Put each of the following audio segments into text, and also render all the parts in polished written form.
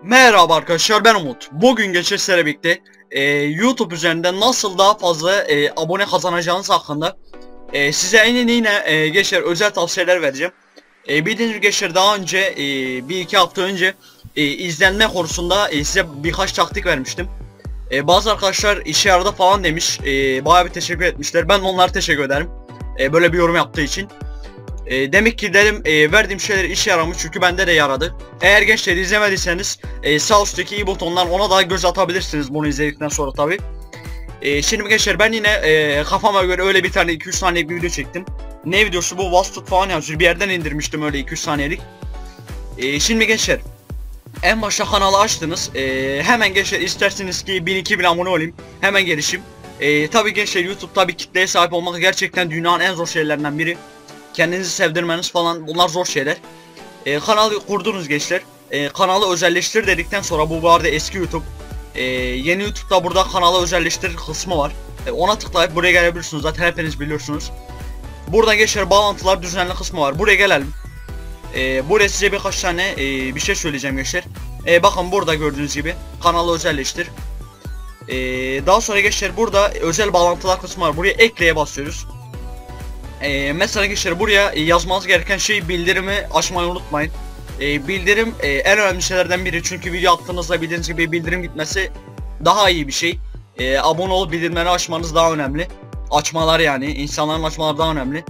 Merhaba arkadaşlar, ben Umut. Bugün sizlerle birlikte YouTube üzerinde nasıl daha fazla abone kazanacağınız hakkında size yine özel tavsiyeler vereceğim. Bildiğiniz gibi daha önce bir iki hafta önce izlenme konusunda size birkaç taktik vermiştim. Bazı arkadaşlar işe yaradı falan demiş, bayağı bir teşekkür etmişler. Ben onlara teşekkür ederim böyle bir yorum yaptığı için. Demek ki dedim verdiğim şeyler işe yaramış, çünkü bende de yaradı. Eğer gençler izlemediyseniz sağ üstteki i butondan ona da göz atabilirsiniz bunu izledikten sonra tabi. Şimdi gençler ben yine kafama göre öyle bir tane 2-3 saniyelik bir video çektim. Ne videosu bu? Vastık falan yazıyor, bir yerden indirmiştim öyle 2-3 saniyelik. Şimdi gençler en başta kanalı açtınız, hemen gençler isterseniz ki 1000-2000 abone olayım, hemen gelişim. Tabi gençler YouTube tabi kitleye sahip olmak gerçekten dünyanın en zor şeylerinden biri. Kendinizi sevdirmeniz falan, bunlar zor şeyler. Kanalı kurdunuz gençler. Kanalı özelleştir dedikten sonra, bu arada eski YouTube. Yeni YouTube'da burada kanalı özelleştir kısmı var. Ona tıklayıp buraya gelebilirsiniz, zaten hepiniz biliyorsunuz. Buradan gençler bağlantılar düzenli kısmı var. Buraya gelelim. Buraya size birkaç tane bir şey söyleyeceğim gençler. Bakın burada gördüğünüz gibi kanalı özelleştir. Daha sonra gençler burada özel bağlantılar kısmı var. Buraya ekleye basıyoruz. Mesela gençler buraya yazmanız gereken şey, bildirimi açmayı unutmayın. Bildirim en önemli şeylerden biri, çünkü video attığınızda bildiğiniz gibi bildirim gitmesi daha iyi bir şey. Abone olup bildirimleri açmanız daha önemli. Açmalar, yani insanların açmaları daha önemli.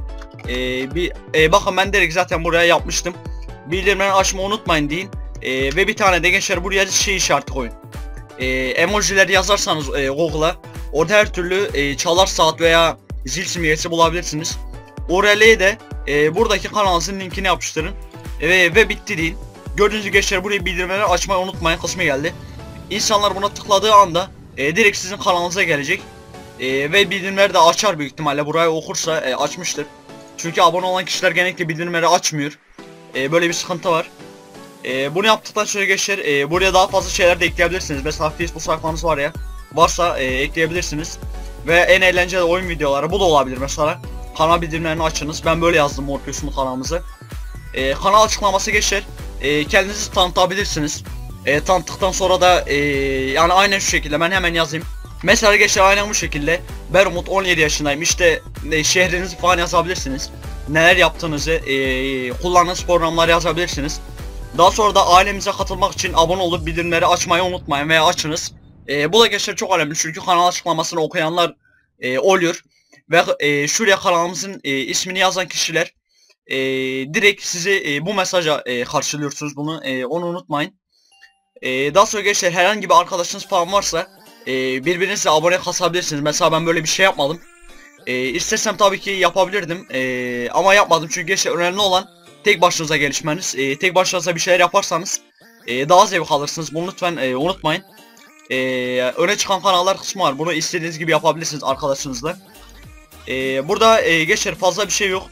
Bakın ben direkt zaten buraya yapmıştım. Bildirimleri açmayı unutmayın deyin. Ve bir tane de gençler buraya şey işareti koyun. Emojiler yazarsanız Google'a, orada her türlü çalar saat veya zil simgesi bulabilirsiniz. Oraya de buradaki kanalınızın linkini yapıştırın ve bitti deyin. Gördüğünüz gibi gençler buraya bildirimleri açmayı unutmayın kısmı geldi. İnsanlar buna tıkladığı anda direkt sizin kanalınıza gelecek ve bildirimleri de açar büyük ihtimalle, burayı okursa açmıştır. Çünkü abone olan kişiler genellikle bildirimleri açmıyor. Böyle bir sıkıntı var. Bunu yaptıktan sonra gençler buraya daha fazla şeyler de ekleyebilirsiniz. Mesela Facebook sayfanız var ya, varsa ekleyebilirsiniz. Ve en eğlenceli oyun videoları bu da olabilir mesela. Kanal bildirimlerini açınız. Ben böyle yazdım Morpheus'un kanalımızı. Kanal açıklaması geçer. Kendinizi tanıtabilirsiniz. Tanıttıktan sonra da yani aynen şu şekilde ben hemen yazayım. Mesela geçer aynen bu şekilde. Ben Umut, 17 yaşındayım. İşte şehrinizi falan yazabilirsiniz. Neler yaptığınızı, kullandığınız programları yazabilirsiniz. Daha sonra da ailemize katılmak için abone olup bildirimleri açmayı unutmayın veya açınız. Bu da gençler çok önemli, çünkü kanal açıklamasını okuyanlar oluyor. Ve şuraya kanalımızın ismini yazan kişiler direkt sizi bu mesaja karşılıyorsunuz bunu, onu unutmayın. Daha sonra gençler herhangi bir arkadaşınız falan varsa birbirinizle abone kasabilirsiniz. Mesela ben böyle bir şey yapmadım. İstesem tabii ki yapabilirdim ama yapmadım, çünkü gençler önemli olan tek başınıza gelişmeniz. Tek başınıza bir şeyler yaparsanız daha zevk alırsınız. Bunu lütfen unutmayın. Öne çıkan kanallar kısmı var. Bunu istediğiniz gibi yapabilirsiniz arkadaşınızla. Burada gençler fazla bir şey yok.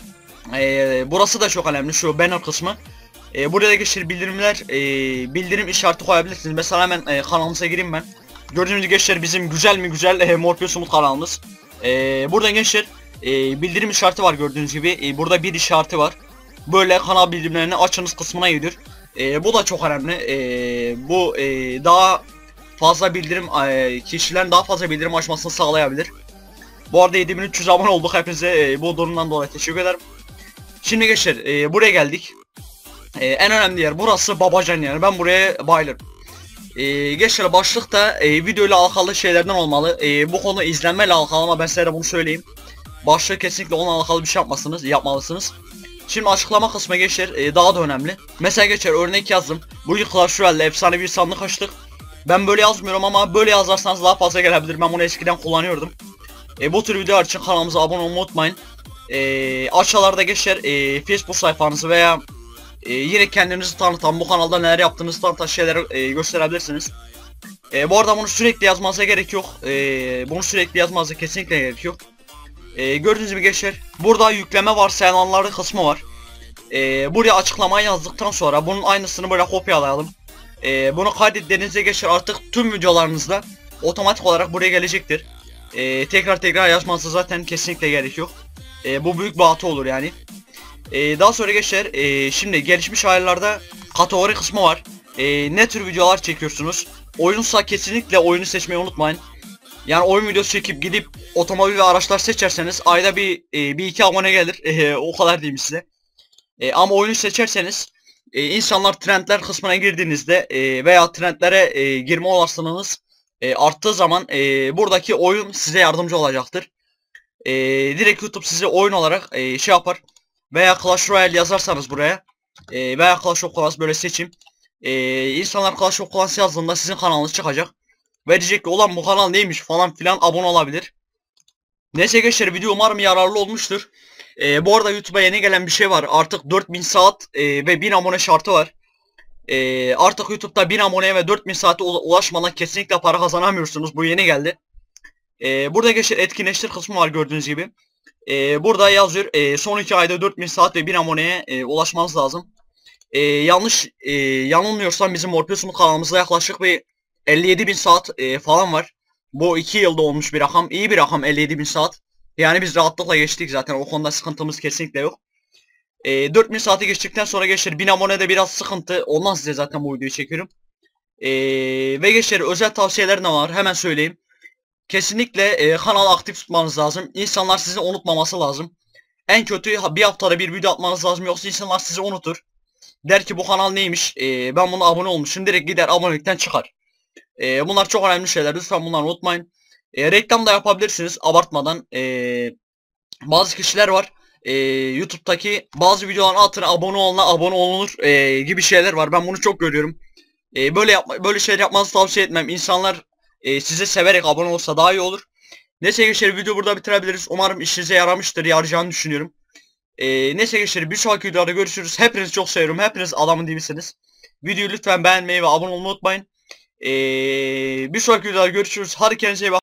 Burası da çok önemli, şu banner kısmı. Burada gençler bildirimler, bildirim işareti koyabilirsiniz. Mesela hemen kanalımıza gireyim ben. Gördüğünüz gibi gençler bizim güzel mi güzel Morpheus Umut kanalımız. Burada gençler bildirim işareti var, gördüğünüz gibi. Burada bir işareti var. Böyle kanal bildirimlerini açınız kısmına gidiyor. Bu da çok önemli. Bu daha fazla bildirim, kişilerin daha fazla bildirim açmasını sağlayabilir. Bu arada 7300 abone olduk, hepinize bu durumdan dolayı teşekkür ederim. Şimdi gençler buraya geldik. En önemli yer burası, babacan yer. Ben buraya bayılırım. Gençler başlıkta video ile alakalı şeylerden olmalı. Bu konu izlenmeyle alakalı, ama ben size de bunu söyleyeyim. Başlık kesinlikle onunla alakalı bir şey yapmalısınız. Şimdi açıklama kısmı gençler daha da önemli. Mesela gençler örnek yazdım. Bugün Clash Royale'de efsane bir sandık açtık. Ben böyle yazmıyorum, ama böyle yazarsanız daha fazla gelebilir. Ben bunu eskiden kullanıyordum. Bu tür videolar için kanalımıza abone olmayı unutmayın. Aşağılarda gençler Facebook sayfanızı veya yine kendinizi tanıtan, bu kanalda neler yaptığınızı tanıtan şeyleri gösterebilirsiniz. Bu arada bunu sürekli yazmanıza gerek yok. Bunu sürekli yazmanıza kesinlikle gerek yok. Gördüğünüz gibi gençler burada yükleme varsayılanları kısmı var. Buraya açıklamayı yazdıktan sonra bunun aynısını böyle kopyalayalım. Bunu kaydettiğinizde gençler artık tüm videolarınızda otomatik olarak buraya gelecektir. Tekrar yazmanıza zaten kesinlikle gerek yok. Bu büyük bir hata olur yani. Daha sonra gençler şimdi gelişmiş ayarlarda kategori kısmı var. Ne tür videolar çekiyorsunuz? Oyunsa kesinlikle oyunu seçmeyi unutmayın. Yani oyun videosu çekip gidip otomobil ve araçlar seçerseniz ayda bir iki abone gelir. O kadar diyeyim size. Ama oyunu seçerseniz insanlar trendler kısmına girdiğinizde veya trendlere girme olasılığınız arttığı zaman buradaki oyun size yardımcı olacaktır. Direkt YouTube size oyun olarak şey yapar. Veya Clash Royale yazarsanız buraya veya Clash of Clans böyle seçim. İnsanlar Clash of Clans yazdığında sizin kanalınız çıkacak. Ve diyecek ki ulan bu kanal neymiş falan filan, abone olabilir. Neyse gençler, video umarım yararlı olmuştur. Bu arada YouTube'a yeni gelen bir şey var. Artık 4000 saat ve 1000 abone şartı var. Artık YouTube'da 1000 aboneye ve 4000 saate ulaşmadan kesinlikle para kazanamıyorsunuz. Bu yeni geldi. Burada gençler etkinleştir kısmı var gördüğünüz gibi. Burada yazıyor son 2 ayda 4000 saat ve 1000 aboneye ulaşmanız lazım. Yanılmıyorsam bizim Morpheus'un kanalımızda yaklaşık bir 57.000 saat falan var. Bu 2 yılda olmuş bir rakam. İyi bir rakam 57.000 saat. Yani biz rahatlıkla geçtik zaten, o konuda sıkıntımız kesinlikle yok. 4000 saati geçtikten sonra gençler 1000 abonede biraz sıkıntı. Ondan size zaten bu videoyu çekiyorum. Ve gençler özel tavsiyeler ne var hemen söyleyeyim. Kesinlikle kanalı aktif tutmanız lazım. İnsanlar sizi unutmaması lazım. En kötü bir haftada bir video atmanız lazım, yoksa insanlar sizi unutur. Der ki bu kanal neymiş, ben buna abone olmuşum, direkt gider abonelikten çıkar. Bunlar çok önemli şeyler, lütfen bunları unutmayın. Reklam da yapabilirsiniz abartmadan. Bazı kişiler var, YouTube'daki bazı videoların altına abone olana abone olunur gibi şeyler var, ben bunu çok görüyorum. Böyle şeyler yapmanızı tavsiye etmem. İnsanlar size severek abone olsa daha iyi olur. Neyse gençler, video burada bitirebiliriz. Umarım işinize yaramıştır, yarayacağını düşünüyorum. Neyse gençler, bir sonraki videoda görüşürüz. Hepinizi çok seviyorum. Hepiniz adamın dibisiniz. Videoyu lütfen beğenmeyi ve abone olmayı unutmayın. Bir sonraki videoda görüşürüz. Hadi kendinize iyi bakın.